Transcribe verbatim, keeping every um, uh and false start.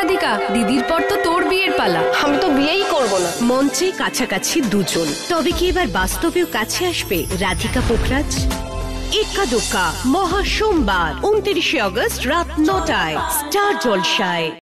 রাধিকা, দিদির পর তো তোর বিয়ের পালা। আমি তো বিয়েই করব না। মঞ্চে কাছাকাছি দুজন, তবে কি এবার বাস্তবেও কাছে আসবে রাধিকা পোখরাজ? এক্কা দোক্কা মহা সোমবার উনত্রিশে অগস্ট রাত নটায় স্টার জলসায়।